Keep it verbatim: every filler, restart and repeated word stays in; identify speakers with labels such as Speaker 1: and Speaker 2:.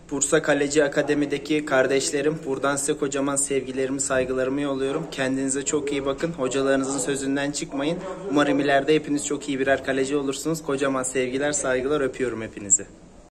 Speaker 1: Bursa Kaleci Akademi'deki kardeşlerim, buradan size kocaman sevgilerimi, saygılarımı yolluyorum. Kendinize çok iyi bakın. Hocalarınızın sözünden çıkmayın. Umarım ileride hepiniz çok iyi birer kaleci olursunuz. Kocaman sevgiler, saygılar, öpüyorum hepinizi.